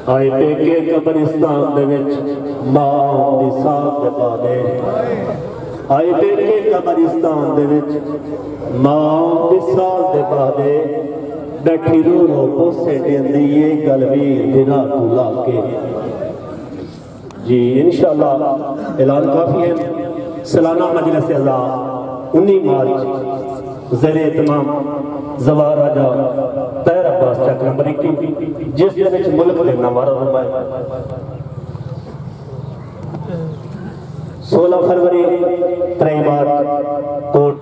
آئے پیکے قبرستان دے وچ ماں دی ساتھ دے پادے آئے پیکے قبرستان دے وچ ماں دی ساتھ دے پادے بیٹھی رو رو بوسے دیندی یہ گلویر بنا کولا کے جی انشاءاللہ اعلان کافی ہے سالانہ مجلس اعزا 19 مارچ زیر اہتمام زوار راجہ طاہر عباس چک نمبر 21 جس دے وچ ملک دے نوارا رومائے 16 فروری 3 مارچ کوٹ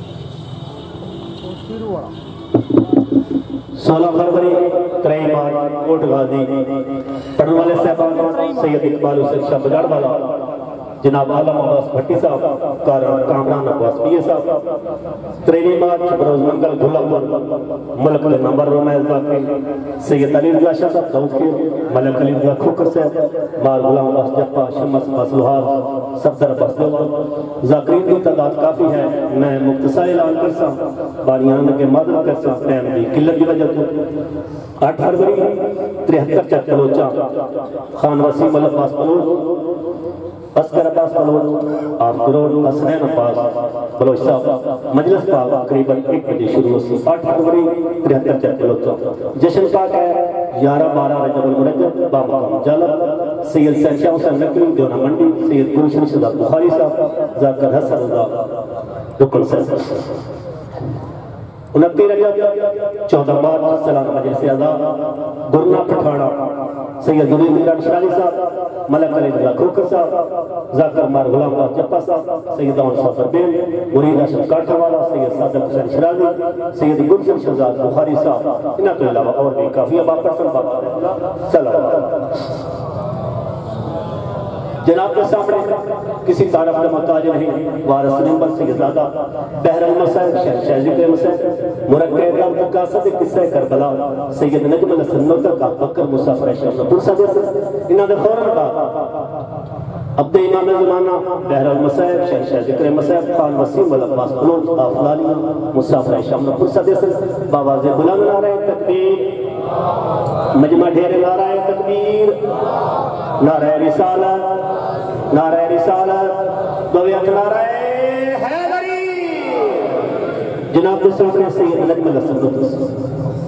16 فروری 3 مارچ کوٹ غازی پڑھنے والے صاحبان سید اقبال حسین شاہ بگاڑ والا جناب عالم عباس بھٹی صاحب کامران عباس پیے صاحب 3 مارچ بروز منگل گھلا ملک دے نمبر رومائز باقی سید علی رضا شاہ صاحب دوکیر ملک علی رضا کھوکر صاحب مار غلام عباس جپا شمس عباس لوحار صفدر عباس دیوان ذاکرین کی تعداد کافی ہے میں مختصر اعلان کرسا باریان کے مادر کرسا ٹائم دی قلت کی وجہ تو 8 فروری 73 چک بلوچاں خان وسیم عباس بلوچ اسکر عباس بلوچ آپ کروڑ حسنین عباس بلوچ صاحب مجلس پاک قریباً 1 بجے شروع ہوسی 8 فروری 73 چک بلوچاں جشن پاک ہے 11-12 رجب المرجب بامقام جالب سید سید شاہ حسین نقوی دیونا منڈی سید گلشن شہزاد بخاری صاحب ذاکر حسن رضا رکن صاحب 29 رجب 14 مارچ سالانہ مجلس اعزا گرنا پٹھانا سید ضلع میران شرالی صاحب ملک علی رضا کھوکر صاحب ذاکر مار غلام عباس جپا صاحب سید داؤن صاحب بربیل مرید اشرف کاٹھا والا سید صادق حسین شرازی سید گلشن شہزاد بخاری صاحب انہاں تو علاوہ اور بھی کافی اب آپ پرسن بات ہے سلام جناب کے سامنے کسی تعارف کا محتاج نہیں وارث نمبر سیدزادہ بحر المسائل شہر ذکر مسائل مرکب کا مقاصد قصہ کربلا سید نجم الحسن نوتر کا بکر مسافر شہر نبور صدیس انہاں دے فوراں کا عبد امام زمانہ بحر المسائل شہر ذکر مسائل خان وسیم عباس بلوچ آفلالی مسافر شہر نبور صدیس باواز بلند نعرہ تکبیر مجمع ڈھیر نعرہ تکبیر نعرہ رسالت نعرہ رسالت دویت نعرہ حیدری جناب کے سامنے سید نجم الحسن نوتر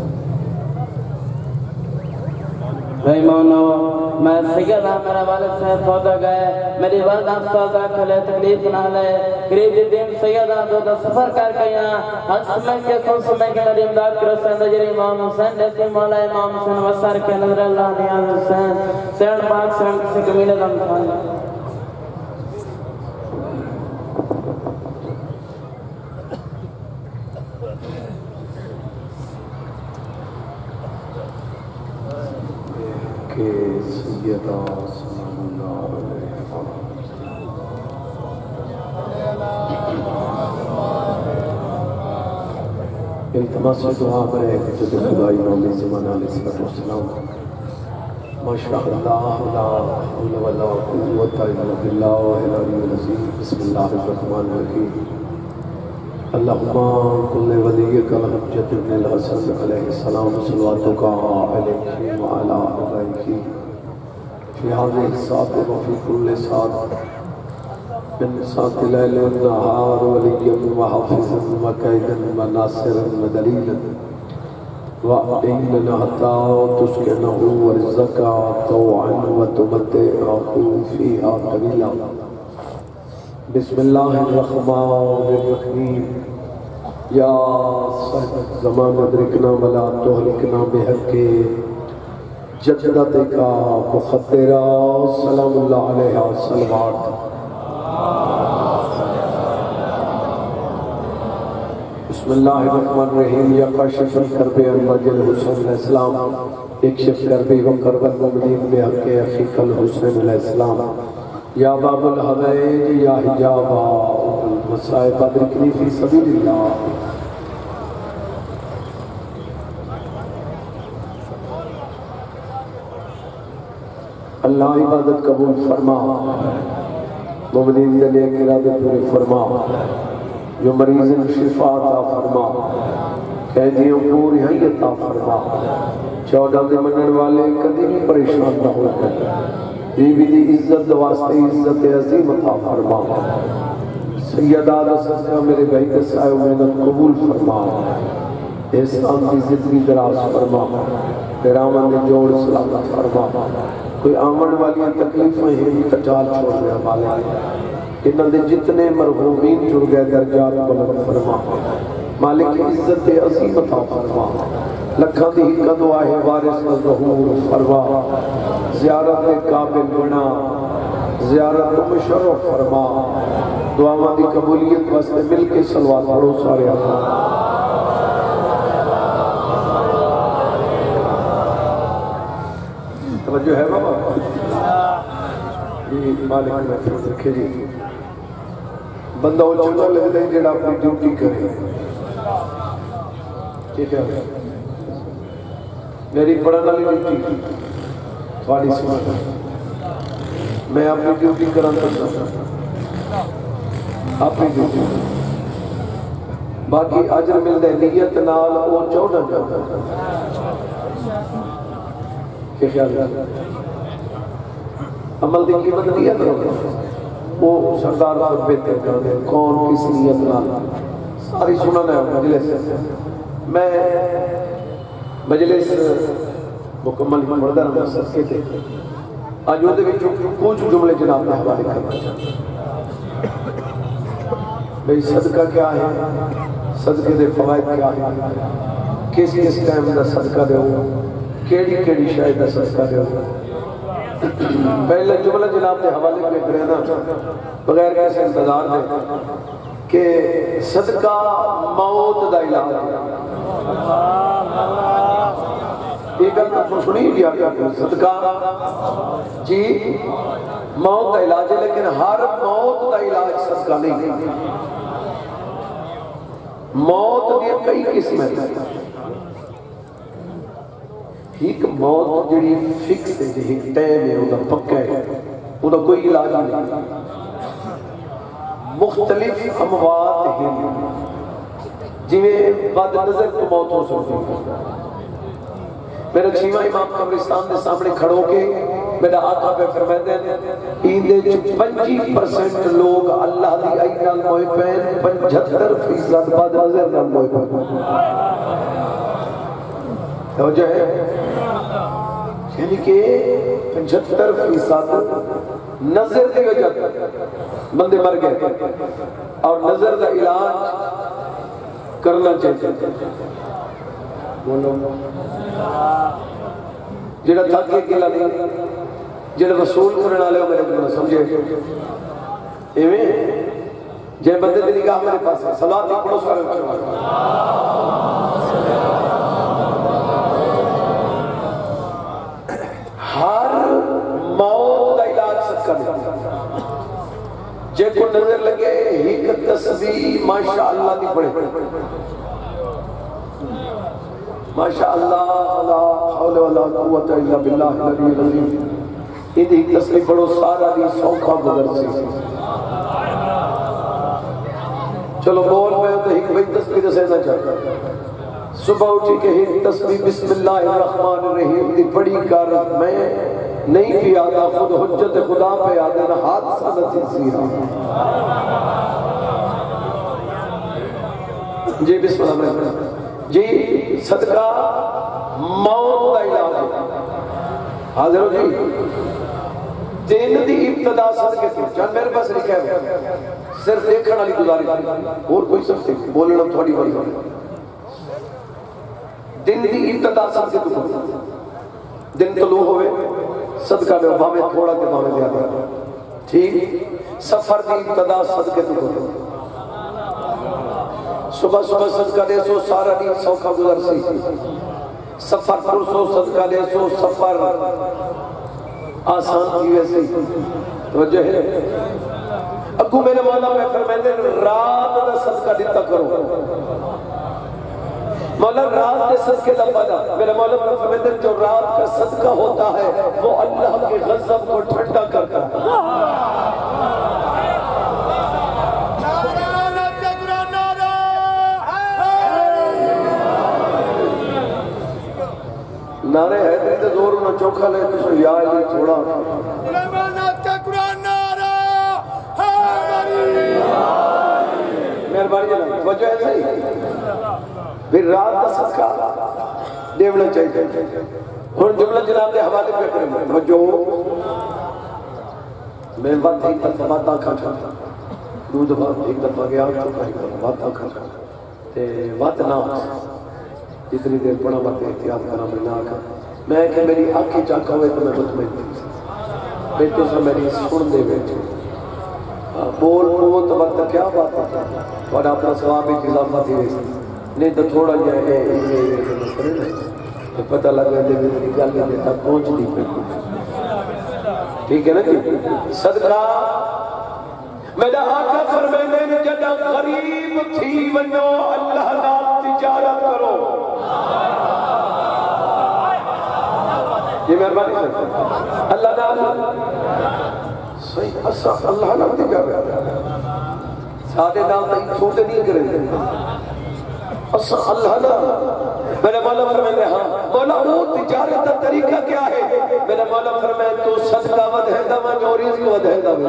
رحمانو میں سیدہ میرا والد صاحب فوتا گئے میری والدہ سوزہ کھلے تکلیف نہ لے قریب دن سیدہ دو سفر کر گیا ہر سمیں کے کل سمیں کے نظر امداد کرو سندجر امام حسین جیسے مولا امام حسین وسر کے نظر اللہ نیاز حسین سیڑ پاک سیڑ کسی کمیل دم کھانا سیدہ سلام اللہ علیہ التماس دعا کرے جو خدائی نامی زمانہ علیہ السلام ماشاء اللہ لا حول ولا قوت الا باللہ العلی العظیم بسم اللہ الرحمن الرحیم اللہم کل ولیک الحجت ابن الحسن علیہ السلام صلواتک علیہ وعلا علیہ فی هذه الساعة وفي كل ساعة من ساعة الليل والنهار وليا وحافظا وكيدا وناصرا ودليلا وإننا حتى تسكنه ورزقك طوعا وتمتعه فيها طويلا بسم الله الرحمن الرحيم يا صاحب الزمان ادركنا ولا تهلكنا بحق جدت کا مخدرہ سلام اللہ علیہ صلوات بسم اللہ الرحمن الرحیم یا کاشف الکرب المجل حسین علیہ السلام اکشف کربی و کرب المؤمنین بحق اخیق الحسین علیہ السلام یا باب الحوائج یا حجاب المصائب ادرکنی فی سبیل اللہ اللہ عبادت قبول فرما مومنین کے لیے ارادے پورے فرما جو مریض شفا عطا فرما قیدیوں پوری حی عطا فرما 14 دے منن والے کدی بھی پریشان نہ ہو جائے بیوی دی عزت واسطے عزت عظیم عطا فرما سیدہ دا صدقہ میرے بھائی کے سائے محنت قبول فرما احسان کی زندگی دراز فرما پیرامن نے جوڑ سلامت فرما کوئی آمن والی تکلیفیں ہیں تجال چھوڑ گیا مالک انہوں نے جتنے مرحومین جڑ گئے درجات بلند فرما مالک عزت عظیم عطا فرما لکھاں دی ہی دعا ہے وارث ظہور فرما زیارت قابل بنا زیارت مشرف فرما دعاواں دی قبولیت واسطے مل کے صلوات پڑھو سارے توجہ ہے بابا یہ مالک محفوظ رکھے جی بندہ وہ چنگا لگتا ہے جڑا اپنی ڈیوٹی کرے ٹھیک ہے میری پڑھنے والی ڈیوٹی تھوڑی سنا میں اپنی ڈیوٹی کرنا چاہتا اپنی ڈیوٹی باقی اجر ملتا ہے نیت نال وہ چوڑا جاتا کہ خیال ہے عمل دی قیمت نیت ہوگا وہ سردار خود بہتر کر دے کون کس نیت نال ساری سننا ہے مجلس میں مجلس مکمل پڑھدا رہا صدقے تے اج اودے وچ کچھ جملے جناب نے حوالے کرنا چاہتا بھئی صدقہ کیا ہے صدقے دے فوائد کیا ہے کس کس ٹائم دا صدقہ دے کیڑی کیڑی شاید دا صدقہ دے پہلے جملہ جناب نے حوالے میں کرے نا بغیر کیسے انتظار دے کہ صدقہ موت دا علاج ہے یہ گل تو سنی دیا صدقہ جی موت کا علاج ہے لیکن ہر موت کا علاج صدقہ نہیں موت دی کئی قسمیں ایک موت جڑی فکس ہے ایک ٹائم ہے وہ پکا ہے وہ کوئی علاج نہیں مختلف اموات ہیں جویں بد نظر کو موت ہو سکتی ہے میرا چھیواں امام قبرستان دے سامنے کھڑو کے میرا آقا پہ فرمائے ہیں ایندے 25% لوگ اللہ دی آئی نال موئے پین 75% بد نظر نال موئے پین توجہ ہے یعنی کہ 75% نظر دی وجہ بندے مر گئے اور نظر دا علاج کرنا چاہتے جڑا تھکے کلا نہیں جڑا وصول کرنے والے میرے کو سمجھے ایویں جے بندے دی نگاہ میرے پاس ہے صلوات پڑھو سارے ہر موت کا علاج صدقہ نہیں جے کو نظر لگے ایک تسبیح ماشاءاللہ دی پڑھے ماشاءاللہ لا حول ولا قوت الا باللہ العلی العظیم ادھی تسبیح پڑھو سارا دی سوکھا گزر سے چلو بول میں تو ایک بھائی تسبیح دسنا چاہتا صبح اٹھی کہ ایک تسبیح بسم اللہ الرحمن الرحیم دی پڑھی کر میں نہیں بھی آتا خود حجت خدا پہ آدھے نہ حادثہ نہ تنسیرہ جی بسم اللہ الرحمن جی صدقہ موت کا علاج ہے حاضر ہو جی دین دی ابتدا صدقے تھی چند میرے پاس لکھا ہے صرف دیکھنے والی گزاری اور کوئی سب بولنا تھوڑی بڑی دن دی ابتدا صدقے تھی دن طلوع ہوئے صدقہ دے بھاوے تھوڑا کے بھاوے زیادہ ٹھیک سفر دی ابتدا صدقے تھی صبح صبح صدقہ دے سو سارا دن سوکھا گزر سی سفر پر سو صدقہ دے سو سفر آسان کی ویسے توجہ ہے اگو میرے مولا میں فرمائے رات دا صدقہ دیتا کرو مولا رات کے صدقے لفظہ میرے مولا میں فرمائے جو رات کا صدقہ ہوتا ہے وہ اللہ کے غضب کو ٹھنڈا کرتا ہے نعرہ تے زور نہ چوکھا لے تو یا علی تھوڑا سلیمانات کا قرآن نعرہ حیدری مہربانی جناب توجہ ہے صحیح پھر رات کا صدقہ دیونا چاہیے ہن جملہ جناب دے حوالے پہ کریں توجہ میں وقت ایک دفعہ بات آکھا تھا دو دفعہ ایک دفعہ گیا بات آکھا تھا تے بات نہ جتنی دیر پڑھا بات احتیاط کرا میں نہ آکھا میں کہ میری آنکھیں چاکا ہوئے تو میں مطمئن تھی بیٹوں سے میری سن دے بیٹھے بول قوت وقت کیا بات ہے اور اپنا ثواب ایک اضافہ تھی نہیں تو تھوڑا جائے تو پتہ لگا دے میری گل میں تک پہنچ دی پہ ٹھیک ہے نا جی صدقہ میرا آقا فرمائے نے جدا غریب تھی ونو اللہ نام تجارت کرو یہ مہربانی سے اللہ نام صحیح اسا اللہ نام تجارت سادے نام تک چھوٹے نہیں کریں اسا اللہ نام میرے مولا فرمائے ہاں مولا وہ تجارت کا طریقہ کیا ہے میرے مولا فرمائے تو صدقہ ودھے دا جو رزق ودھے دا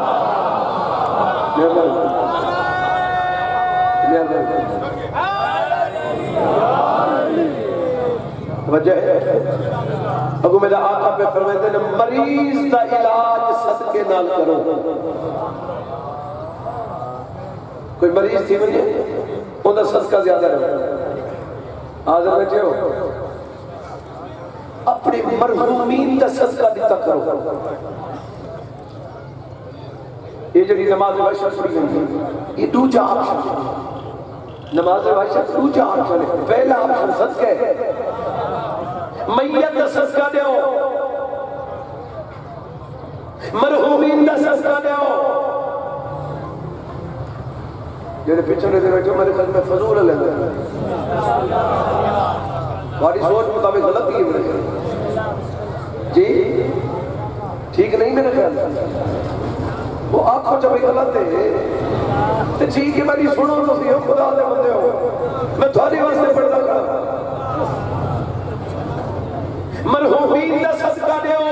وجہ ہے اگو میرا آقا پہ فرمائے تھے مریض دا علاج صدقے نال کرو کوئی مریض تھی مجھے ان دا صدقہ زیادہ رہا حاضر بیٹھے ہو اپنے مرحومین دا صدقہ دیتا کرو یہ جڑی نماز واشر پڑھی گئی یہ دو جا آپشن نماز واشر دو جا آپشن ہے پہلا آپشن صدقہ ہے میت دا صدقہ دیو مرحومین دا صدقہ دیو جڑے پچھلے دن جو میرے خیال میں فضول لے لے ہماری سوچ مطابق غلط ہی ہے جی ٹھیک نہیں میرے خیال وہ آنکھوں جب غلط ہے تو ٹھیک ہے میری سنو تو سی ہو خدا دے بندے ہو میں تھوڑی واسطے پڑھتا کرا مرحومین دا صدقہ دیو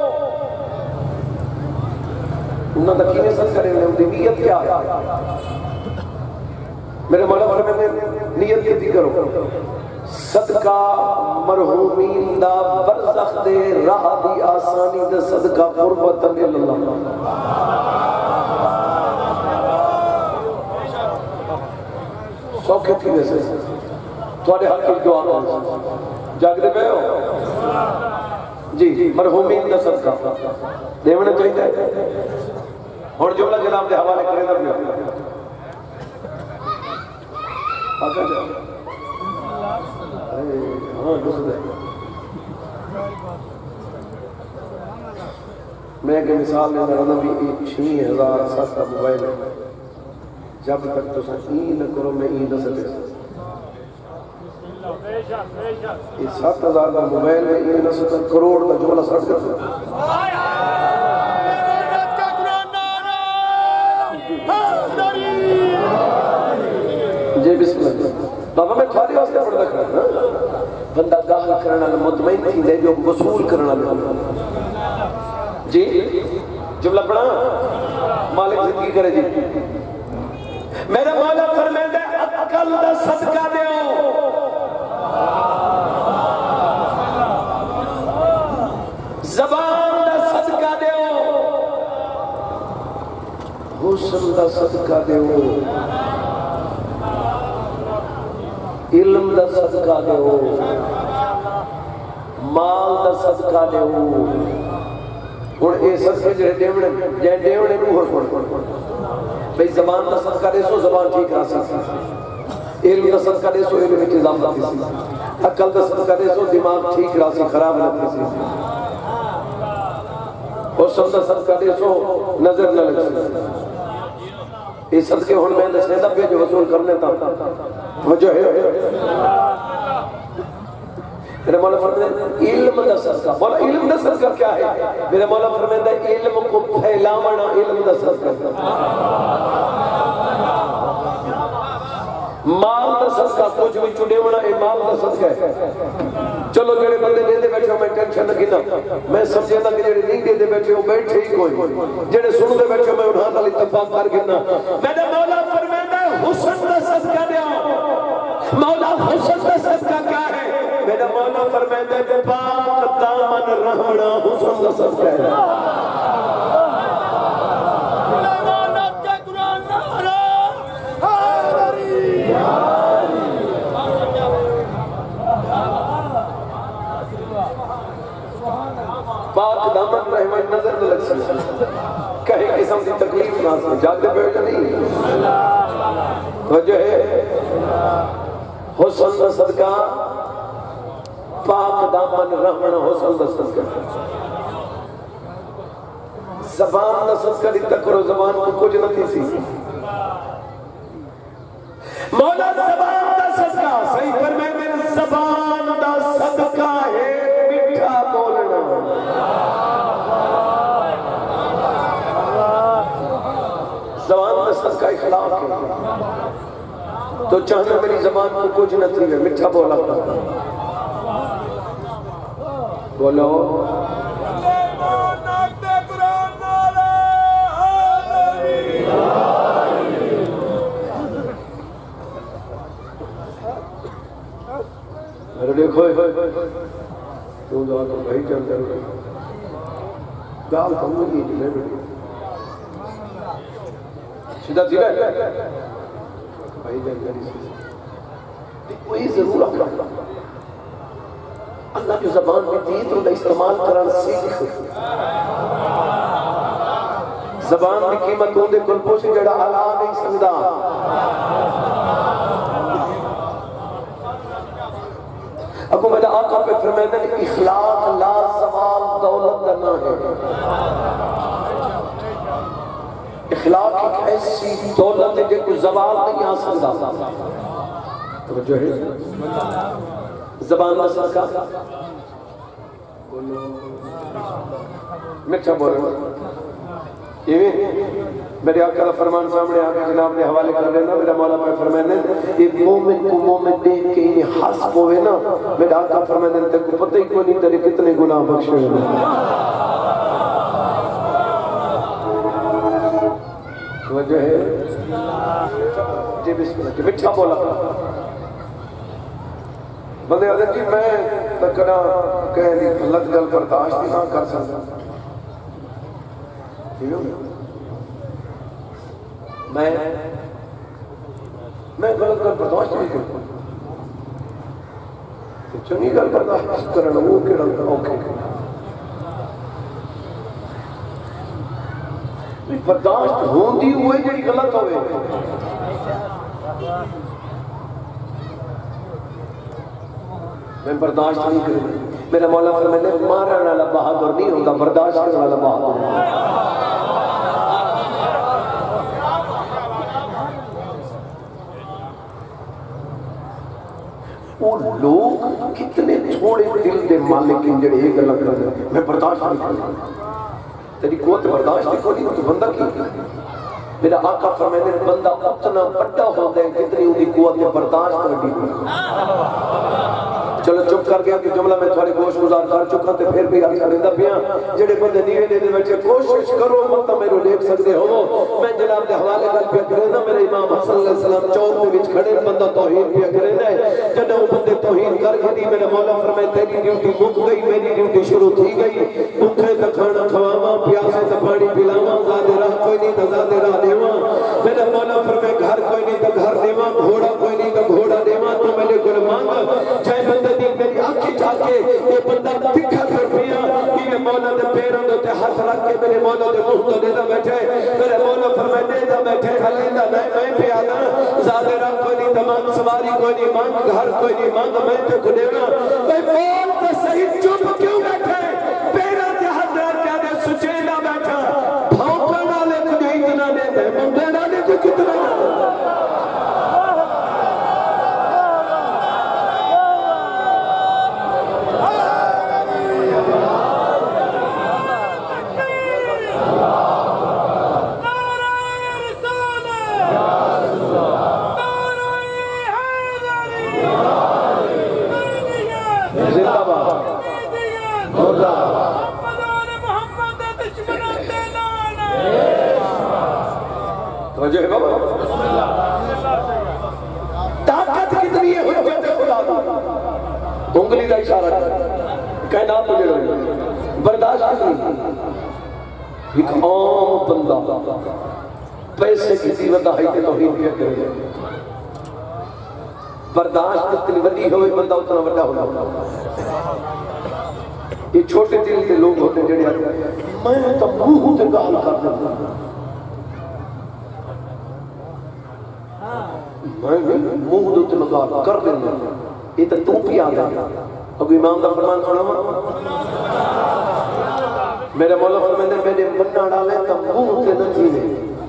انہوں نے کینے صدقہ دیو انہوں نے نیت کیا ہے میرے مولا فرمائے نیت کی کرو صدقہ مرحومین دا برزخ دے راہ دی آسانی دے صدقہ قربت اللہ سوکھے تھی ویسے تھوڑے حق کی دعا کرو جاگ دے پہ ہو جی مرحومین دا صدقہ دیونے چاہیے اور جملہ جناب دے حوالے کرے دا بھی آقا جا ہاں دوسرے میں کہ مثال میں میرا نبی 6000 سستا موبائل ہے جب تک تو سچی نہ کرو میں نہ سکے یہ 7000 کا موبائل میں یہ نہ سکے کروڑ کا جملہ سٹ کر جی بسم اللہ بابا میں تھوڑی واسطے پڑھتا کرنا بندہ گاہل کرنا مطمئن تھی دے جو وصول کرنا جی جملہ پڑھا مالک زندگی کرے جی میرا مولا فرمائے دے عقل دا صدقہ دیو زبان دا صدقہ دیو حسن دا صدقہ دیو علم دا صدقہ دیو مال دا صدقہ دیو اور اے صدقے جڑے دیونے جے دیونے نو ہو بھئی زبان دا صدقہ دے سو زبان ٹھیک رہ سکتی علم دا صدقہ دے سو علم وچ اضافہ تھی سی عقل دا صدقہ دے سو دماغ ٹھیک رہ سی خراب نہ تھی سی اور سب دا صدقہ دے سو نظر نہ لگ سی اس صدقے ہن میں دسنے دا پہ جو وصول کرنے تا وجہ ہے میرے مولا فرمائے علم دا صدقہ مولا علم دا صدقہ کیا ہے میرے مولا فرمائے علم کو پھیلاونا علم دا صدقہ مال دا صدقہ کچھ بھی چڑے ہونا مال دا صدقہ ہے چلو جڑے بندے دے بیٹھے ہو میں ٹینشن نہ گنا میں سمجھے نا کہ جڑے نہیں دے بیٹھے ہو بیٹھے ہی کوئی جڑے سن دے بیٹھے ہو میں انہاں نال اتفاق کر گنا میرے مولا فرماتا ہے حسن کا صدقہ دیا مولا حسن کا صدقہ کیا ہے میرا مولا فرماتا ہے پاک دامن رہنا حسن کا صدقہ ہے پاک دامن رحمت نظر نہ لگ سکتا کہیں قسم کی تکلیف نہ سے جاگتے بیٹھا نہیں وجہ ہے حسن کا صدقہ پاک دامن رحمت حسن کا صدقہ زبان کا صدقہ دیتا کرو زبان کو کچھ نہ تھی سی مولا زبان کا صدقہ صحیح پر میں زبان کا صدقہ ہے میٹھا بولنا زبان کا صدقہ اخلاق ہے تو چاہنا میری زبان کو کچھ نہ تھی میٹھا بولا کرتا بولو میرے دیکھو تو دعا تو بھائی چل کر گال کم نہیں جلے بیٹی سیدھا سیدھا بھائی جل کر کوئی ضرور اپنا اللہ کی زبان میں دی تو استعمال کرنا سیکھ زبان کی قیمت ہوندے کل پوچھے جڑا علا نہیں سکتا ابو میرا آقا پہ فرمائے کہ اخلاق لا زوال دولت کرنا ہے اخلاق ایک ایسی دولت ہے جو زوال نہیں آ سکتا توجہ ہے زبان کا صدقہ میٹھا بول میرے آقا کا فرمان سامنے آگے جناب نے حوالے کر لینا میرا مولا پہ فرمانے ایک مومن کو مومن دیکھ کے انہیں حسب ہوئے نا میرے آقا فرمانے تک کو پتہ ہی کوئی نہیں تیرے کتنے گناہ بخشے ہوئے وجہ ہے جی بسم اللہ جی مٹھا بولا بندے آدھے جی میں تکنا کہہ دی غلط گل برداشت نہ کر سکتا میں غلط گل برداشت نہیں کرتا چنگی گل برداشت کرنا وہ کہنا اوکے برداشت ہوندی ہوئے جڑی غلط ہوئے میں برداشت نہیں کروں میرا مولا فرمانے مارن والا بہادر نہیں ہوتا برداشت کرنے والا بہادر وہ لوگ کتنے تھوڑے دل دے مالک ہیں جڑے یہ گلا کر رہے میں برداشت نہیں کروں تیری قوت برداشت نہیں کھولی تو بندہ کی میرا آقا فرمانے بندہ اتنا بڑا ہوتا ہے جتنی ان کی قوت برداشت کر دی چلو چپ کر گیا کہ جملہ میں تھوڑی گوش گزار کر چکا تے پھر بھی آگے رہتا پیا جڑے بندے نیوے دے بیٹھے کوشش کرو مت میرے دیکھ سکتے ہو میں جناب دے حوالے گل پہ کرنا میرے امام حسن علیہ السلام چوک دے وچ کھڑے بندہ توہین پہ کرنا ہے جب وہ بندے توہین کر کے دی میرا مولا فرمائے تیری ڈیوٹی مک گئی میری ڈیوٹی شروع تھی گئی بھوکے تے کھانا کھواواں پیاسے تے پانی پلاواں زیادہ راہ کوئی نہیں تے زیادہ راہ دیواں میرا مولا فرمائے گھر کوئی نہیں تے گھر دیواں گھوڑا کوئی نہیں تے گھوڑا دیواں تو میرے گل مانگ چاہے بندے میری آنکھی چاہ کے یہ بندہ دکھا کر پیا کہ مولا دے پیروں دے ہاتھ رکھ کے میرے مولا دے منہ تو دیتا بیٹھے میرے مولا فرمائے دیتا بیٹھے کھلیندہ نہیں میں پیادا زیادہ رنگ کوئی نہیں تمام سواری کوئی نہیں مانگ گھر کوئی نہیں مانگ میں تے کو دینا میں بول تو صحیح چپ کیوں بیٹھے پیروں دے ہاتھ رکھ کے دے سچینا بیٹھا بھونکا نالے تجھے اتنا دیتے مندے نالے تو کتنا زندہ توجہ ہے بابا طاقت کتنی ہے حجت خدا کی انگلی کا اشارہ کائنات میں جڑو برداشت کتنی ایک عام بندہ پیسے کسی وضاحی کے توہین کیا کرے برداشت کتنی وڈی ہوئے بندہ اتنا وڈا ہونا یہ چھوٹے دل کے لوگ ہوتے جڑے میں تو منہ تے گال کر دوں میں منہ تے گال کر دوں یہ تو بھی آ گیا اب امام دا فرمان سنا میرے مولا فرماتے ہیں میرے بننا ڈالے تو منہ تے نہ تھیلے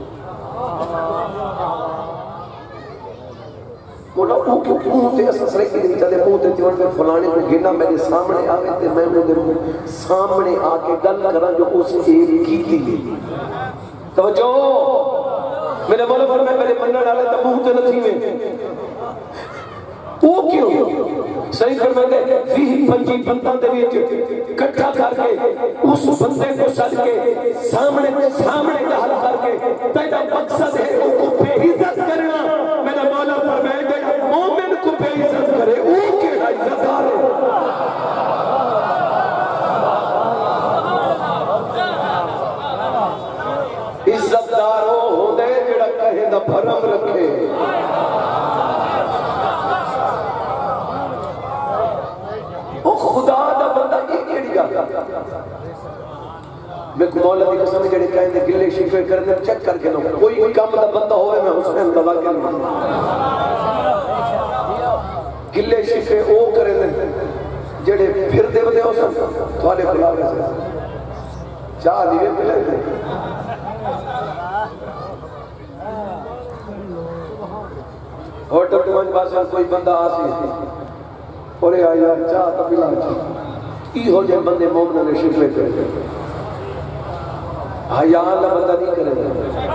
مولا منہ تے اساس رہی نہیں چلے منہ تے تیوڑ کے فلانے کو گنا میرے سامنے آگے تے میں انہوں سامنے آکے گل کرا جو اس ایک کی تھی توجہ میرے مولا فرماتے میرے بننا ڈالے تو منہ تے نہ تھیلے وہ کیوں صحیح فرماتے ہیں فیہ پنجی بندہ دے وچ کٹھا کر کے اس بندے کو سج کے سامنے گل کر کے تیرا مقصد ہے ان کو بے عزت کرنا میرا مولا فرمائے جڑا مومن کو بے عزت کرے وہ کیڑا عزت دار ہے عزت دار وہ ہوندے جڑا کہے دا بھرم رکھے خدا دا بندہ یہ کیڑی گل میں مولا دی قسم جڑے کہندے گلے شکوے کرنے چیک کر کے لو کوئی کام دا بندہ ہوئے میں حسین رضا کے گلے شکوے او کرنے جڑے پھر دے ودے ہو سن تھوڑے بلاوے سے چاہ دیوے پلے دے ہوٹل کمانج باسان کوئی بندہ آسی اور یہ آیا چاہ تبیلہ چاہ ای ہو جائے بندے مومنہ نے شکلے کرے حیاء اللہ بندہ نہیں کرے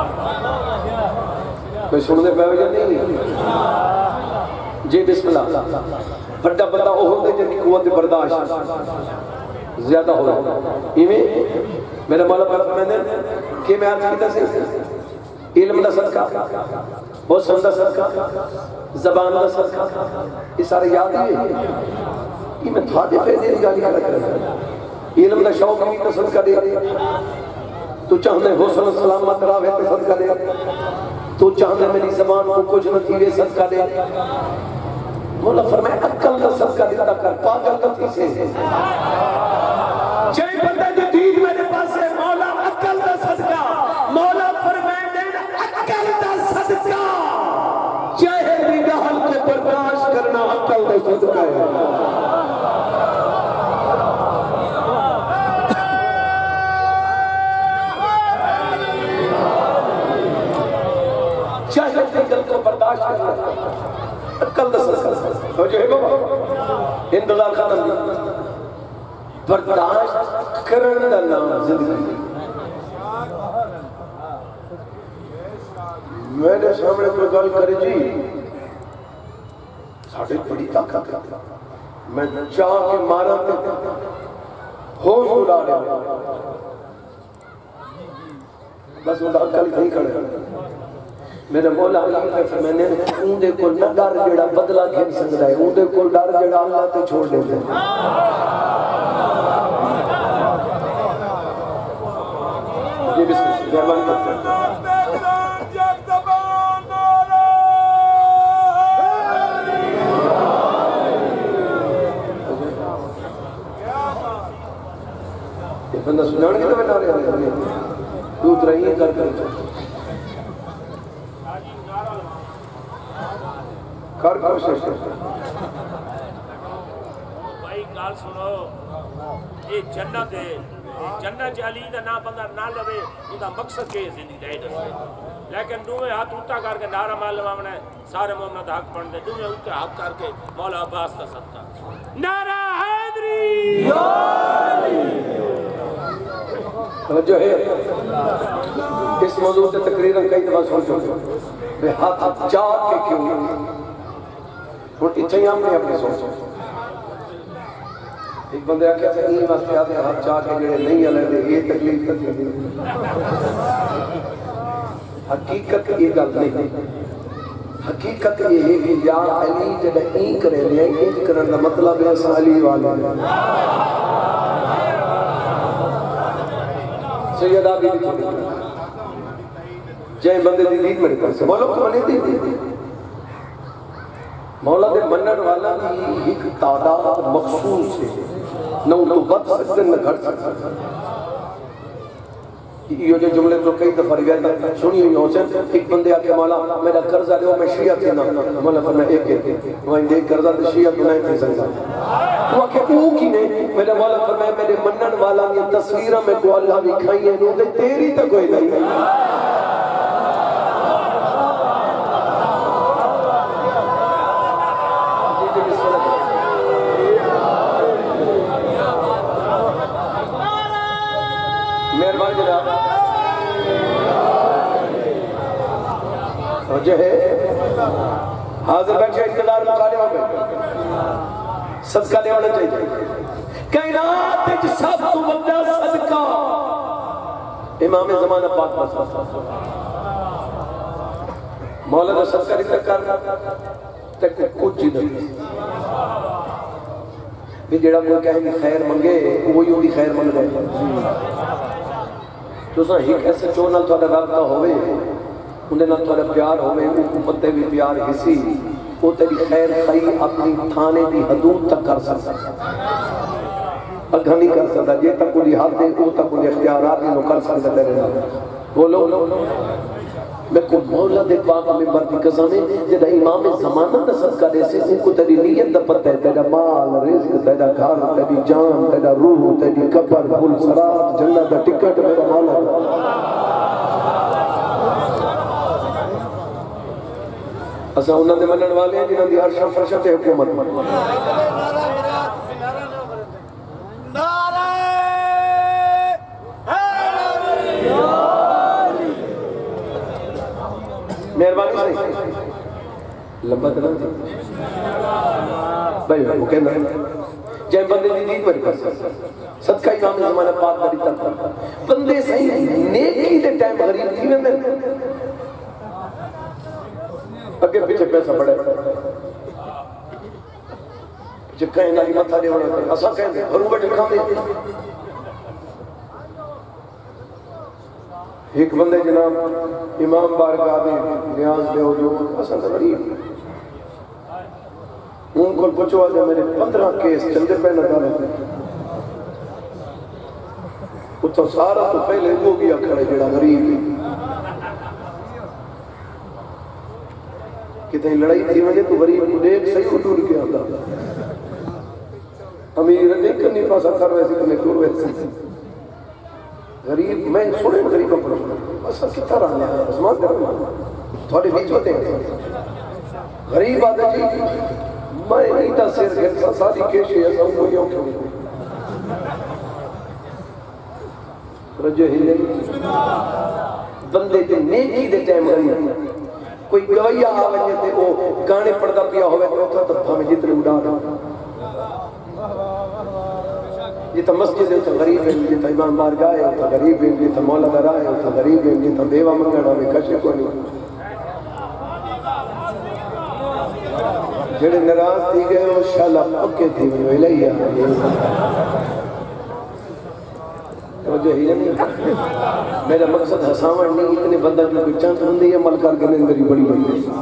کوئی سن دے پہ وجہ نہیں جی بسم اللہ بڑا بندہ وہ ہوتے جن کی قوت برداشت زیادہ ہو رہا ہے میرے مولا پر فرمائے کہ میں آج کیتا سے علم دا صدقہ حسن دا صدقہ زبان دا صدقہ یہ سارے یاد ہی ہے یہ میں تھوڑے فیدے دی گالی کر رہا ہے علم دا شوق بھی تو صدقہ دے تو چاہنے حسن سلامت راوے تو صدقہ دے تو چاہنے میری زبان کو کچھ نتیوے صدقہ دے مولا فرمائے عقل دا صدقہ دیتا کر پاگل نتی سے جائے بندہ جو دید میرے پاس ہے مولا عقل دا صدقہ مولا فرمائے دینا عقل دا صدقہ چاہے نگاہل کو برداشت کرنا عقل دا صدقہ ہے چاہے نگاہل کو برداشت کرنا عقل دا صدقہ تو جو ہے بابا اندلال ختم دی برداشت کرن دا نام زندگی میں نے سامنے کوئی گل کری جی ساڑھے بڑی طاقت ہے میں چاہ کے مارا تے ہوش اڑا رہا بس وہ عقل نہیں کھڑے میرے مولا علی میں نے اون دے کول نہ ڈر جڑا بدلہ گھن سکدا ہے اون دے کول ڈر جڑا اللہ تے چھوڑ دیندا ہے یہ بسم اللہ مہربانی کرتے ہیں یہ بندہ سنانے کے تو بنا رہے ہیں دودھ رہی کر کوشش بھائی گال سنو یہ جنت ہے جنت علی دا نام بندہ نہ لوے یہ دا مقصد کے زندگی دے دسے لیکن دوویں ہاتھ اونچا کر کے نعرہ مارنا ہے سارے مومن دا حق پڑھن دے دوویں اونچا ہاتھ کر کے مولا عباس دا صدقہ نعرہ حیدری توجہ ہے اس موضوع سے تقریرا کئی دفعہ سن چکے بے ہاتھ جا کے کیوں اور اتنے ہم نے اپنے سوچ ایک بندے آکھیا سے این واسطے آتے ہاتھ چاہ کے جڑے نہیں علیہ دے یہ تکلیف تک نہیں حقیقت یہ گل نہیں حقیقت یہ ہے کہ یا علی جڑے این کرے لے این کرن دا مطلب ہے علی والے سیدہ بی بی تھوڑی جائیں بندے دی دید میں نکل سے مولا کو منی دی مولا دے منن والا کی ایک تعداد مخصوص ہے نہ ان تو بد سکتے نہ گھٹ سکتے یہ جو جملے تو کئی دفعہ روایت سنی ہوئی حسین ایک بندے آکے مولا میرا قرضہ دے میں شیعہ تھی نا مولا فرمایا ایک وہ دے قرضہ دے شیعہ تو نہیں تھی سکتا وہ آکے او کی نہیں میرا مولا فرمایا میرے منن والا یہ تصویرہ میں کو اللہ بھی کھائی ہے نو دے تیری تک کوئی نہیں جو ہے حاضر بیٹھے اقتدار مقالمہ میں صدقہ لے ہونا چاہیے کائنات سب تو بڑا صدقہ امام زمانہ پاک مولا کا صدقہ نہیں تک کچھ ہی نہیں بھی جڑا کوئی کہیں گے خیر منگے وہی ہوگی خیر منگ رہے تو سا ایک ایسے چونال تو رابطہ ہوئے انہیں نہ تھوڑا پیار ہوئے امتے بھی پیار حصی وہ تیری خیر خائی اپنی تھانے دی حدود تک کر سکتا اگھا نہیں کر سکتا یہ تک انہیں حد دے وہ تک انہیں اختیارات انہوں کر سکتا تیرے بولو میں کو مولا دے پاک ممبر کی قسمیں جدہ امام زمانہ دا صدقہ دے سے ان کو تیری نیت دا پتہ ہے تیرا مال رزق تیرا گھر تیری جان تیرا روح تیری قبر پھول سرات جنت دا ٹکٹ میرا مولا اسا انہاں دے منن والے ہیں جنہاں دی عرش فرشت حکومت نعرہ مہربانی سے لمبا کرنا بھائی وہ کہنا ہے جائے بندے دی دید بڑی کرتا صدقہ امام زمانہ پاک بڑی تک بندے صحیح نیکی دے ٹائم غریب تھی میں اگے پیچھے پیسہ بڑھے جو کہیں نہ متھا دے ہونا کرے اسا کہیں دے گھروں بیٹھے کھا دے ایک بندے جناب امام بارگاہ دے نیاز دے ہو جو اسا غریب ان کو پوچھو آجا میرے 15 کیس چلتے پہنے ڈالے تھے تو سارا تو پہلے وہ گیا کھڑے جڑا غریب کتنی لڑائی تھی مجھے تو غریب کو دیکھ صحیح اٹھول کے آتا امیر دیکھ کر نہیں پاسا کر ویسے کنے دور ویسے غریب میں سوڑے غریب اپنا اسا کتا رہا ہے اسمان کرنا تھوڑے بیچ ہوتے ہیں غریب آدھا جی میں ایتا سیر گھر ساری کیشی ایسا ہوں کوئی اوکے رجے ہی نہیں بندے دے نیکی دے ٹائم غریب کوئی گویا آوے تے وہ گانے پڑھتا پیا ہوئے تو دفعہ میں جتنے اڑا رہا جتا مسجد ہے تو غریب ہے جتا امام بارگاہ ہے تو غریب ہے جتا مولا درہ ہے تو غریب ہے جتا بیوہ منگڑا میں کشے کو نہیں جڑے نراز تھی گئے وہ شالا پکے تھی وہ الہی توجہ ہی نہیں میرا مقصد حساون نہیں اتنے بندہ جو کوئی چند ہندی عمل کر کے میری بڑی بڑی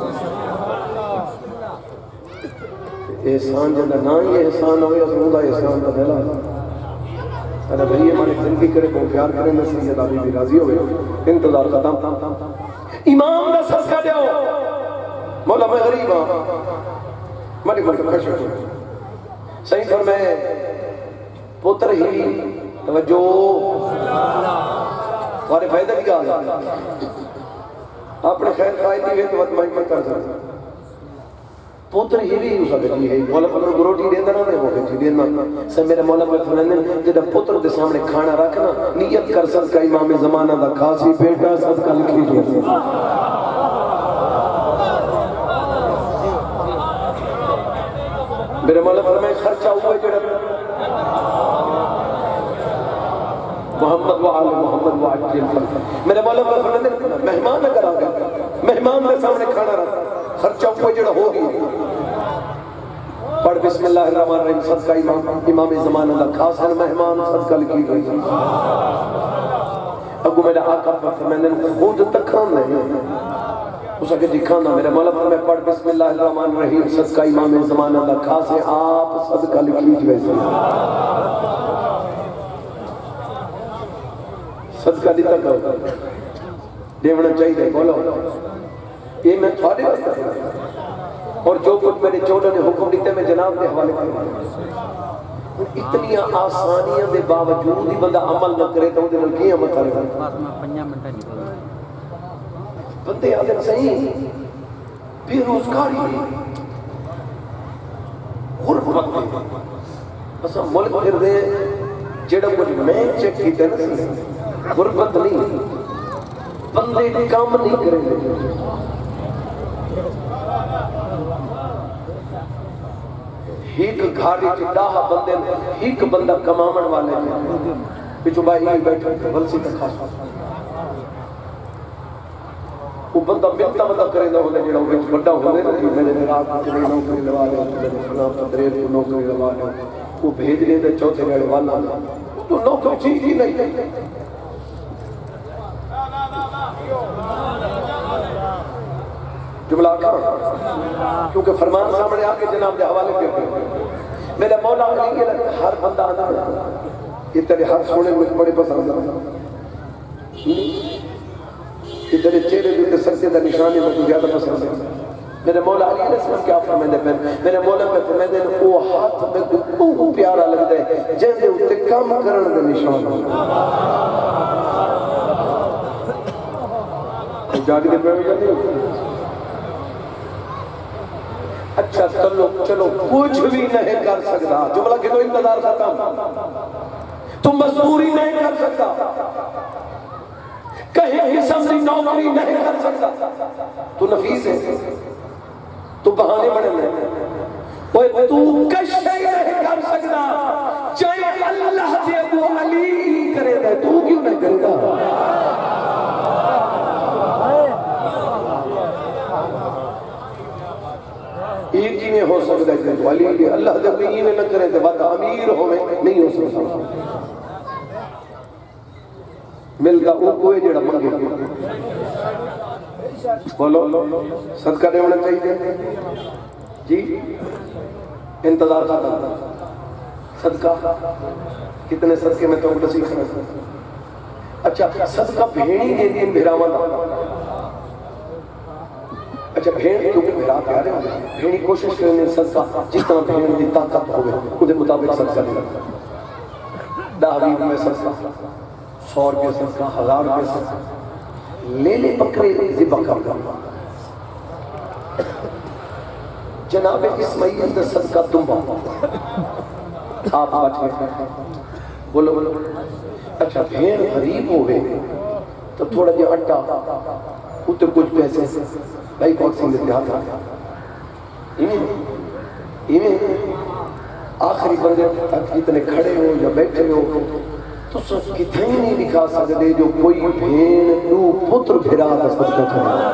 احسان جنہ نہ ہی احسان ہوئے اس مودہ احسان کا دلا انا بھئی ہمارے زندگی کرے کو پیار کریں میں سید آبی بھی راضی ہوئے انتظار ختم امام دا صدقہ دیو مولا میں غریب ہوں مالی ملک کشک صحیح فرمائے پتر ہی توجہ تمہارے فائدہ کی کہا اپنے خیر خواہی دی ہے تو مطمئن میں کر سکتا پوتر ہی بھی اسا بیٹی ہے مولا پر گروٹی دیندہ نہ دے وہ بیٹی دیندہ سے میرے مولا پر فرمانے جدہ پوتر دے سامنے کھانا رکھنا نیت کر صدقہ امام زمانہ دا کھاسی بیٹا صدقہ لکھی دیا میرے مولا فرمائے خرچہ ہوئے جڑا محمد و آل محمد و عجل فرمائے میرے مولا پر فرمائے مہمان اگر آگا مہمان کے سامنے کھانا رہا خرچہ کوئی جڑا ہوگی پڑھ بسم اللہ الرحمن الرحیم صدقہ امام زمان اللہ خاص ہے مہمان صدقہ لکھی گئی اگو میرے آقا پر فرمائے خود تک کھانا ہے اس کے جی کھانا میرے مولا پر میں پڑھ بسم اللہ الرحمن الرحیم صدقہ امام زمان اللہ خاص ہے آپ صدقہ لکھی گئی صدقہ دیتا کرو دیونا چاہیے بولو یہ میں تھوڑے واسطہ اور جو کچھ میرے چولوں نے حکم دیتے میں جناب دے حوالے کروں اتنی آسانیاں دے باوجود ہی بندہ عمل نہ کرے تو ان دے کی عمل کرے بندے آدھے صحیح بے روزگاری غربت میں بس ملک پھر دے جڑا کچھ میں چیک کیتے نا غربت نہیں بندے کام نہیں کریں گے ایک گھاڑی چڑاہا بندے ایک بندہ کمامن والے ہیں پچھو بھائی ہی بیٹھے بلسی کا خاص وہ بندہ ملتا بندہ کرے نہ ہونے جڑا وہ بڑا ہونے نا جی میرے رات کو چلے نوکری لوا لے میرے فلاں تدریر کو نوکری لوا لے وہ بھیج لے دے چوتھے گھڑے والا تو نوکری چیز ہی نہیں جملہ کھا کیونکہ فرمان سامنے آگے جناب دے حوالے پہ میرے مولا علی کے ہر بندہ آنا یہ تیرے ہر سونے میں بڑے پسند یہ تیرے چہرے جو سرسے دا نشانی میں زیادہ پسند ہے میرے مولا علی علیہ السلام کیا فرمائے دے میرے مولا پہ فرمائے دے وہ ہاتھ میں بہت پیارا لگ دے جیسے اسے کام کرنے دے نشان جاگ دے پہ جاتے اچھا چلو کچھ بھی نہیں کر سکتا جملہ کہ تو انتظار ختم تم مزدوری نہیں کر سکتا کہیں قسم کی نوکری نہیں کر سکتا تو نفیس ہے تو بہانے بڑے میں تو کشی نہیں کر سکتا چاہے اللہ دے ابو علی کرے دے تو کیوں نہیں کرے گا ایک ہی میں ہو سکتا ہے کہ ولی اللہ جب بھی میں نہ کرے تو بات امیر ہوئے نہیں ہو سکتا ملتا وہ کوئی جڑا منگے بولو صدقہ دے ہونا چاہیے جی انتظار کرتا صدقہ کتنے صدقے میں تو اپنا سیکھ رہا اچھا صدقہ بھیڑی دے دین بھیراما تھا اچھا بھیڑ کیونکہ بھیڑا پیارے ہوئے بھیڑی کوشش کرنے صدقہ جس طرح بھیڑ دی طاقت ہوئے خود مطابق صدقہ دے لگتا 10 روپے صدقہ 100 روپے صدقہ 1000 روپے صدقہ لے لے بکرے ذبح کر گا جناب اسماعیل دا صدقہ دمبا آپ بچ گئے بولو اچھا بھیڑ غریب ہوئے تو تھوڑا جا اٹھا اتر کچھ پیسے بھائی باکسنگ دیتے ہاتھ ایمیں آخری بندے تک اتنے کھڑے ہو یا بیٹھے ہو تو سب کتنے نہیں دکھا سکتے جو کوئی بھین نو پتر بھیرا دا صدقہ کرنا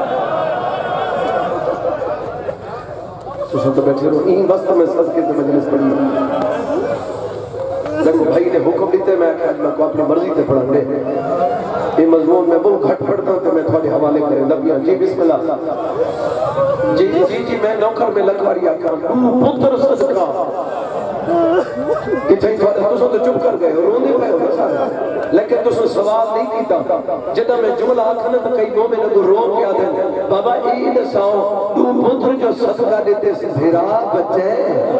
تو سب تو بیٹھے رہو این وقت میں صدقے سے مجلس پڑھی لیکن بھائی نے حکم دیتے میں کہ میں کو اپنی مرضی سے پڑھا لے یہ مضمون میں بہت گھٹ پڑھتا ہوں کہ میں تھوڑے حوالے کریں نبیاں جی بسم اللہ جی میں نوکر میں لگواری آکا پتر صدقہ کہ تھے تو سو تو چپ کر گئے رونے پہ ہو سارے لیکن تو سو سوال نہیں کیتا جدہ میں جملہ آکھانا تو کئی مومن کو رو کے آدھے بابا عید ساؤ تو پتر جو صدقہ دیتے سے بھیرا بچے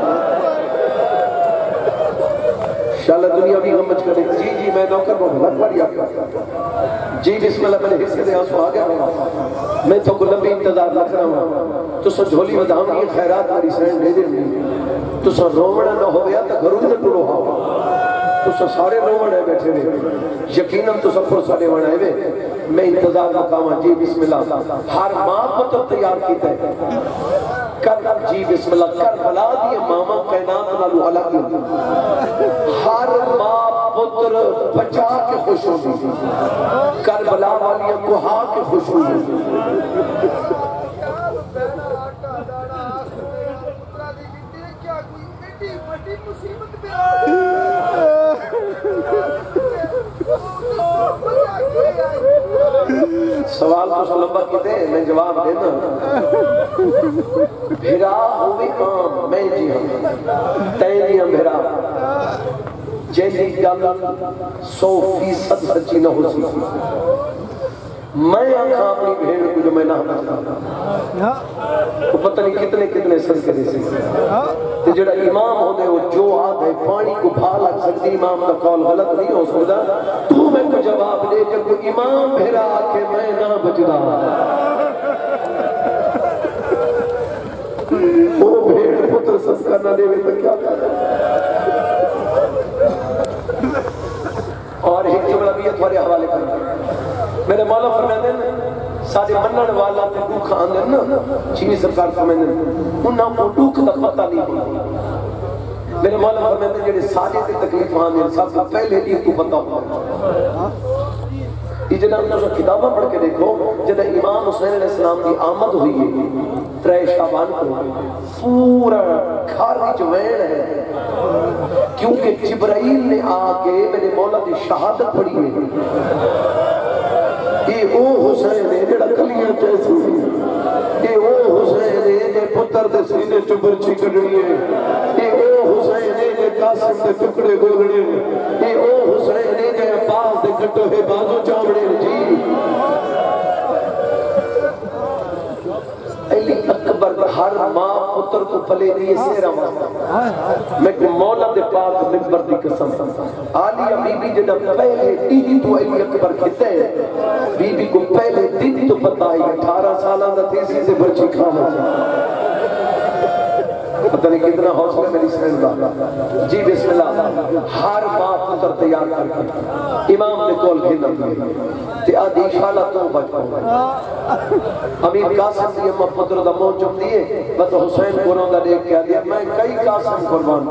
شاءاللہ دنیا بھی غم مچ کرے جی میں نوکر بہت لگواری آکا جی بسم اللہ میں نے حصے دے آنسو آگیا میں تو کو لمبی انتظار لکھ رہا ہوں تو سو جھولی ودھام کی خیرات ماری سینڈ دے دے تو سو رومڑا نہ ہو گیا تو گھروں نے ٹوڑو ہوا تو سو سارے رومڑے بیٹھے ہوئے یقیناً تو سب پر سارے وڑائے ہوئے میں انتظار مقامہ جی بسم اللہ ہر ماں کو تو تیار کیتا ہے جی بسم اللہ کربلا دی ماما کائنات نالو الگ ہر ماں پتر بچا کے خوش ہوتی کربلا والی کوہا کے خوش ہوتی سوال تو لمبا کیتے ہیں میں جواب دینا بھیرا ہوئی عام میں جی ہم تیلی ہم بھیرا جیسی گل 100% سچی نہ ہو سکتی میں آنکھا اپنی بھیڑ کو جو میں نہ بچتا وہ پتہ نہیں کتنے کتنے صدقے دے سکتے تو جڑا امام ہوتے وہ جو آدھے پانی کو بھا لگ سکتی امام کا قول غلط نہیں ہو سکتا تو میں کو جواب دے کہ کوئی امام بھیرا کہ میں نہ بچدا وہ بھیڑ پتر صدقہ نہ دے تو کیا اور ایک جملہ بھی تھوڑے حوالے کرنا میرے مولا فرمائے ہیں سارے منن والا تے کو کھان دے نا چینی سرکار فرمائے ہیں انہاں کو ڈوک دا پتہ نہیں ہوتا میرے مولا فرمائے ہیں جڑے سارے تے تکلیف آن دے سب سے پہلے دی کو پتہ ہوتا یہ جنہاں نے کتابہ پڑھ کے دیکھو جدہ امام حسین علیہ السلام کی آمد ہوئی ہے 3 شعبان کو پورا کھاری جو وین ہے کیونکہ جبرائیل نے آکے میرے مولا دی شہادت پڑھی ہے یہ او حسین ہے جڑا کلیاں کیسے یہ او حسین ہے جے پتر دے سینے چبر چکڑی ہے یہ او حسین ہے جے قاسم دے ٹکڑے گولڑے یہ او حسین ہے جے عباس دے کٹو ہے بازو چاوڑے جی علی اکبر ہر ماں پتر کو پلے دیئے سیرہ واسطہ میں کو مولا دے پاک منبر دی قسم آلی بی بی جنہ پہلے دن تو علی اکبر کھتے ہیں بی بی کو پہلے دن تو پتہ ہے 18 سالہ دا تیزی سے برچی کھانا پتہ نہیں کتنا حوصلہ میری سنن دا جی بسم اللہ ہر ماں پتر تیار کر کے امام نے کول گھینا دیئے تے آدھی شالہ تو بچ پاؤں امیر قاسم دی امہ پتر دا موجب دیئے بس حسین قرآن دا دیکھ کے آدھیا میں کئی قاسم قربان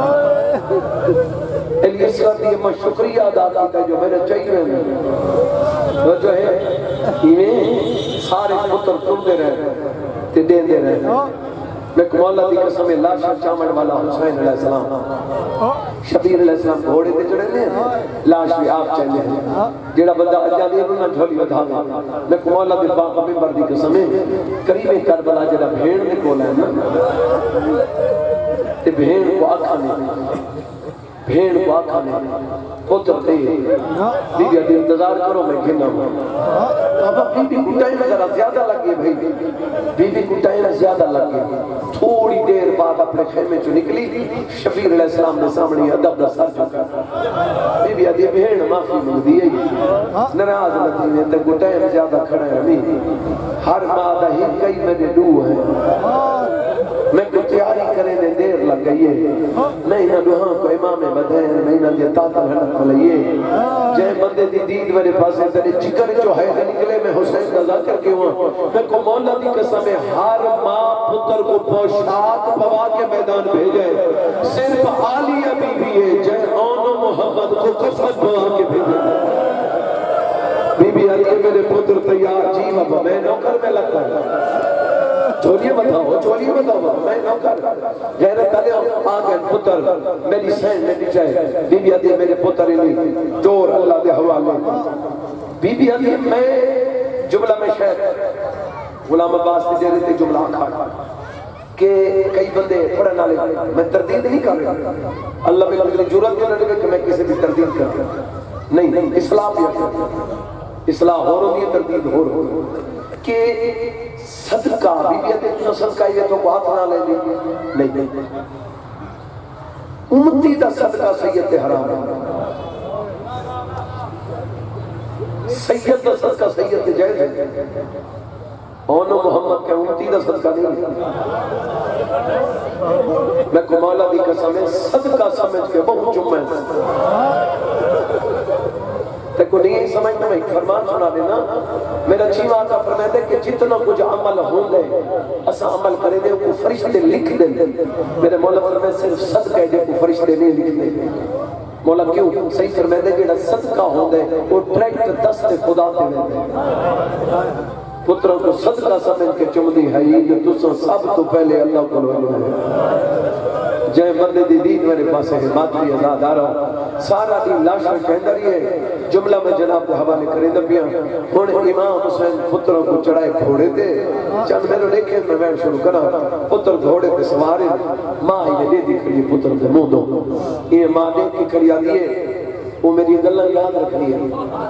علی اصغر دی امہ شکریہ ادا کیتا جو میرے چاہیے ہیں وہ جو ہے ہمیں سارے پتر تردے رہے تے دین دے رہے میں مولا دی قسم لاشا چامڑ والا حسین علیہ السلام شبیر علیہ السلام گھوڑے تے چڑھے لیں لاش بھی آپ چلے ہیں جیڑا بندہ اجا دی انہاں جھولی ودھا گا میں مولا دی باقا منبر دی قسم قریب کربلا جیڑا بھیڑ نے کھولا ہے نا تے بھیڑ کو آنکھا نہیں بھیڑ کو آنکھا نہیں پتر دے بی بی ادھی انتظار کرو میں گھنا ہوں بابا بی بی کو ٹائم ذرا زیادہ لگے بھائی بی بی کو ٹائم زیادہ لگے تھوڑی دیر بعد اپنے خیمے چو نکلی شبیر علیہ السلام نے سامنے ادب دا سر چکا بی بی ادھی بھیڑ معافی مل دیئے نراز لگی میں تے کو ٹائم زیادہ کھڑا ہے ہمیں ہر مادہ ہی کئی میرے دو ہیں میں کو تیاری کرے نے دیر لگ گئی ہے میں انہاں دوہاں کو امام بدین میں انہاں دے تاتا بھڑک لئیے جے بندے دی دید میرے پاس ہے تیرے چکر جو ہے نکلے میں حسین کا ذاکر کیوں ہوں میں کو مولا دی قسم ہر ماں پتر کو پوشاک پوا کے میدان بھیجے صرف عالیہ بی بی ہے جے آن و محمد کو قسمت پوا کے بھیجے بی بی آئیے میرے پتر تیار جی بابا میں نوکر میں لگتا ہے چولیے بتاؤ میں نوکر غیرت علیہ آگئے پتر میری سین میں بچائے بی بی آدھی میرے پتر علی دور اللہ دے حوالے بی بی آدھی میں جملہ میں شاید غلام عباس دی جیرے تے جملہ آکھا کہ کئی بندے پڑھنا لے میں تردید نہیں کر رہا اللہ میں لگے جرات نہیں لگے کہ میں کسی بھی تردید کر رہا نہیں اصلاح بھی اصلاح ہو رہی ہے تردید ہو رہی ہے کہ صدقہ بی بی آتے تُو صدقہ یہ تو کو ہاتھ نہ لے لی نہیں امتی دا صدقہ سید حرام ہے سید دا صدقہ سید جائز ہے اونو محمد کے امتی دا صدقہ نہیں میں کو مولا دی قسم صدقہ سمجھ کے بہت جمعہ تے کو نہیں سمجھتا میں ایک فرمان سنا دینا میرا چھیواں کا فرماتے کہ جتنا کچھ عمل ہوں گے اسا عمل کرے دے کو فرشتے لکھ دیں میرے مولا فرماتے صرف صدقہ دے کو فرشتے نہیں لکھ دیں مولا کیوں صحیح فرماتے جڑا صدقہ ہوں گے وہ ڈائریکٹ دست خدا دے دیں پتروں کو صدقہ سمجھ کے چمدی ہے یہ تو سب تو پہلے اللہ کو لوگ جائے مردے دی دین میرے پاس ہے مادری ازاد آ رہا سارا دین لاشا کہندر ہی ہے جملہ میں جناب دے حوالے کرے دبیاں ہون امام حسین پتروں کو چڑھائے گھوڑے دے چند میرے لیکن میں بیٹھ شروع کرا پتر گھوڑے پہ سوارے ماں ہی دے دی کریے پتر دے منہ دو یہ ماں دے کی کریا دیئے وہ میری گلہ یاد رکھنی ہے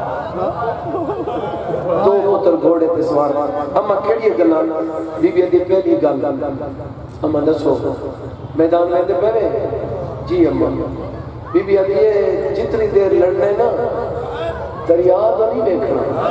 دو پتر گھوڑے پہ سوار اما کھڑیے گلہ بی بی دی پہلی گل اما نسو میدان میں دے پہلے جی اماں بی بی آدھیے جتنی دیر لڑنے نا دریا تو نہیں دیکھنا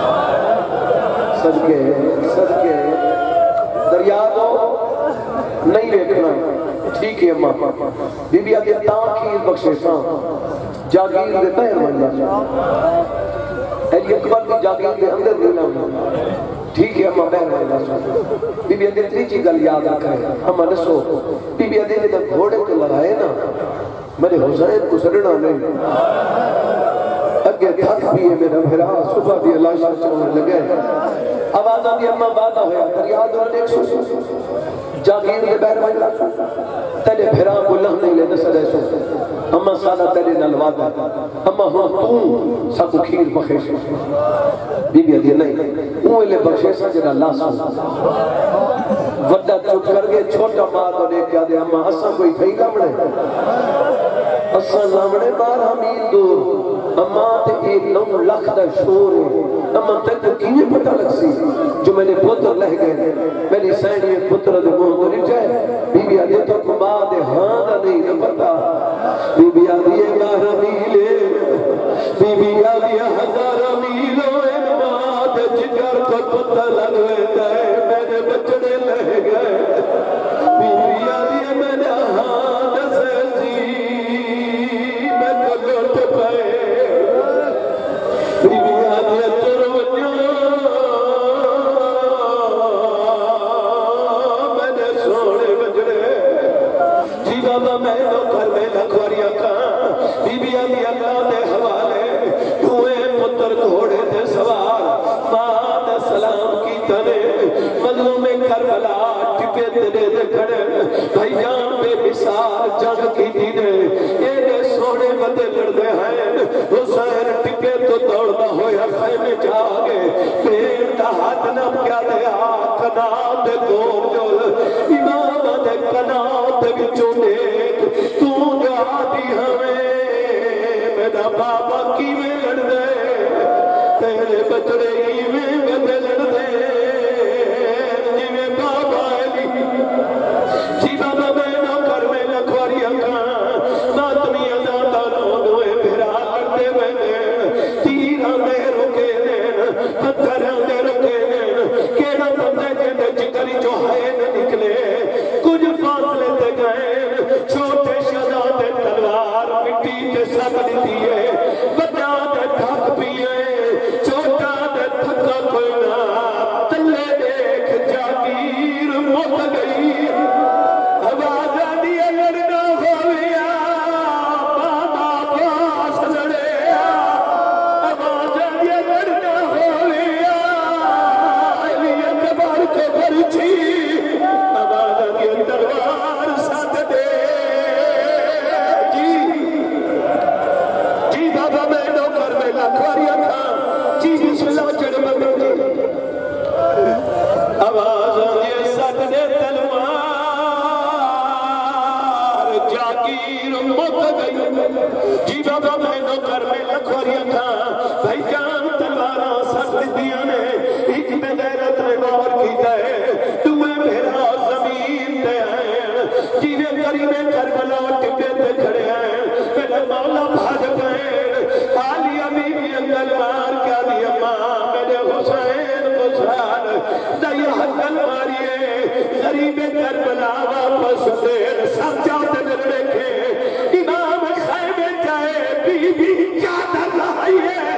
صدقے دریا تو نہیں دیکھنا ٹھیک ہے اماں بی بی آدھیے تاکیر بخشے ساں جاگیر دے پہر مانجا ایلی اکبر کی جاگیر دے اندر دینا ٹھیک ہے اماں بہر مانجا بی بی آدھیے تریچی گل یاد رکھا ہے اماں نسو بی بی آدھیے نے گھوڑے کو لگائے نا میرے حسین کو سڑنا نہیں اگے تھک بھی ہے میرا بھرا صبح بھی اللہ شاہ چاہنے لگے آوازہ بھی اماں بادہ ہویا دریا دوران ایک سو جاگیر دے بہر مانجا تیرے بھرا کو لہنے لے نسل ایسو اماں سالہ تیرے نلوادا اماں ہوں توں ساکو کھیر بخیش بی بی آدھی نہیں اوہ لے بخشیسا جنہ لاسا وڈا چوٹ کر گئے چھوٹا ماں تو لے کیا دے اماں اساں کوئی تھئی لامڑے اساں لامڑے بارہ میل دور اماں تے ایک 9 لاکھ دا شور ہے اماں تے کو کیویں پتہ لگ سی جو میں نے پتر لہ گئے میری سینی پتر دے منہ تو نہیں جائے بی بی آدھی تو کو ماں دے ہاں دا نہیں نہ پتا بی بی آدھی بارہ میلے بی بی آدھی 1000 میلوں ماں دے جگر کو پتہ لگ گئے میرے بچڑے لہ گئے بی بی آدھی میں نے ہاں دسے سی میں کو لوٹ پائے بی بی آدھی ترونیوں میں نے سوڑے بجڑے جی بابا میں نو کر میں لکھوریاں کہاں بی بی آدھی اللہ دے حوالے دوئے پتر گھوڑے دے سوار ماں دے سلام کی تنے مظلوم کربلا ٹپے تنے دے کھڑے بھائی جان بے مثال جنگ کی دینے یہ سوڑے بدے لڑ دے ہیں حسین ٹپے تو دوڑنا ہویا خیمے جاگے پیر دا ہاتھ نب کیا دیا کنات دے گور جول امام دے کنات دے بچوں نیک تو دعا دی ہمیں میرا بابا کی میں لڑ دے تیرے بچڑے ہی میں بدے لڑ دے جی میں بابا علی جی بابا میں نہ کر میں لکھواری اکھاں ناتمی ازادہ نوے بھرا لڑتے میں تیرہ میں رکے دین پتھرہ میں رکے دین کیڑا بندے جنہیں چکری جو ہے نہ نکلے کچھ فاصلے تے گئے چھوٹے شہزادے تلوار مٹی تے سب دیئے بڑا دے تھک پیئے چھوٹا دے تھکا کوئی نہ تلے دیکھ جاگیر مت گئی آواز آدیے لڑنا ہویا بابا پاس لڑے آواز آدیے لڑنا ہویا علی اکبر کو برچی آواز آدیے تلوار ساتھ دے جی بابا میں نوکر میں لکھواریاں تھا جی بسم اللہ چڑھ بگڑ آواز آدیے ساتھ دے تلوار جاگیر مت گئی جی بابا میں نوکر میں لکھواریاں تھا بھائی جان تلوارہ ساتھ دیا نے ایک میں غیرت نے غور کی دے دوئے بھیرا زمین تے ہیں جیوے قریبے کربلا ٹپے تے کھڑے ہیں میرے مولا بھاگ گئے آلیہ بی بی انگل مار کیا دی اماں میرے حسین بسران دیا حقل ماریے غریبے کربلا واپس دیر سب جاتے میں دیکھے امام خیمے جائے بی بی چادر لائیے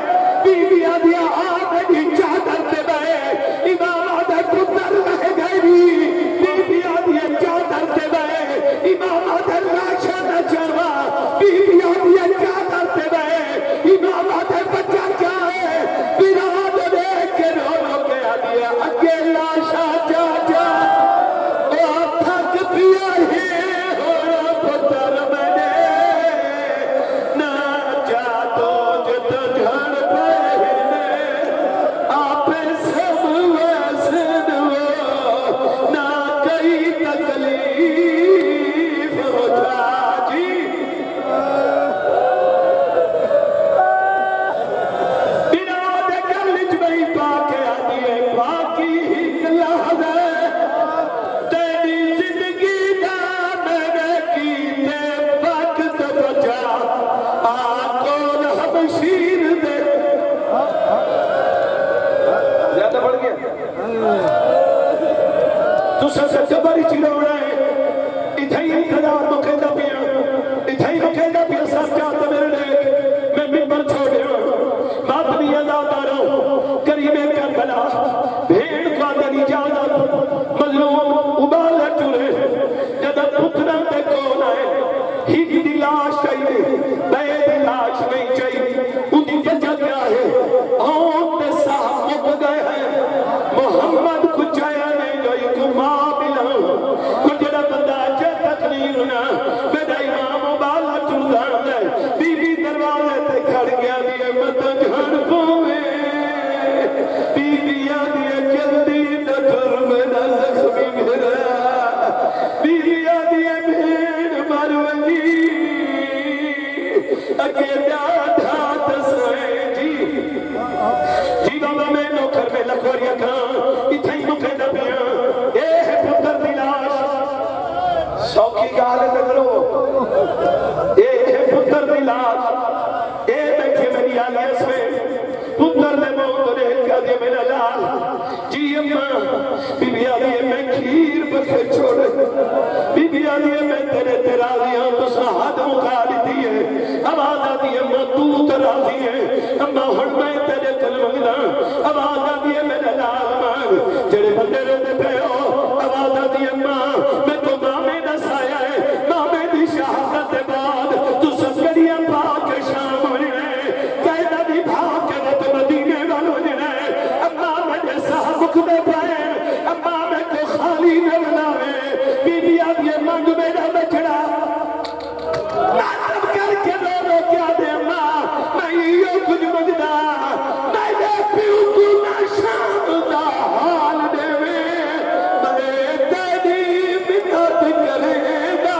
असा जबरी चिरोड़ा है इथाई इंतजार मुकेंदा पिया इथाई मुकेंदा पिया सच्चा तो मेरे देख मैं मिंबर छोड़िया मातमी अज़ादारो करीमे करबला भेड़ का दरी जादा मजलूम उबाल चुरे जब पुत्रा ते कौन आए ही की लाश चाहिए बे लाश नहीं चाहिए उनकी वजह क्या है और ते साहब मुक गए हैं मोहम्मद कुछ आया नहीं गई कुमा मिला कुछ जरा बंदा जे तकलीफ ना मेरा इमाम उबाल चुरदा है बीबी दरवाजे ते खड़ गया दिए मत घर पोवे बीबी आदि जल्दी नजर में न लक्ष्मी मेरा बीबी आदि भेड़ मरवली अकेला ढात सोए जी बाबा मैं नौकर में लखोरिया खां इथाई मुखे न पिया ए है पुत्र दी लाश सौखी गाल नगरो ए है पुत्र दी लाश ए बैठे मेरी आलियस में पुत्र ने मोरे क्या दे मेरा लाल जी अम्मा बीबी आदि मैं खीर बखे छोड़े बीबी आदि मैं तेरे तेरा दिया तो हाथ मुका दी है आवाज आती है अम्मा तू तेरा दी है अम्मा हुण मैं तेरे कल मंगदा आवाज आती है मेरे लाल मांग जेड़े बंदे रहते पे हो आवाज आती है अम्मा मैं तो मामे दसाया है मामे दी शहादत के बाद तू ससकड़ियां पाक शाम होने कहदा दी भाग के रत मदीने वाल होने अम्मा मेरे साहब मुकदे पाए अम्मा मैं को खाली न बनावे बीबी अब ये मंग मेरा बछड़ा नाटक करके रो क्या दे अम्मा मैं यो कुछ मंगदा मेरे प्यू को ना शाम दा हाल देवे मैं तेरी मिन्नत करेगा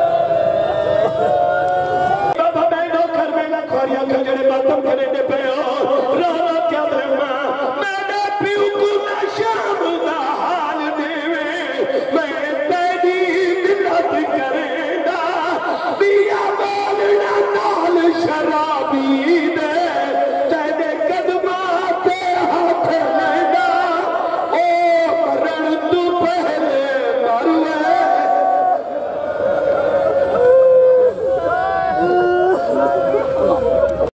बाबा मैं नौकर में लखोरिया खजड़े मातम करे पे हो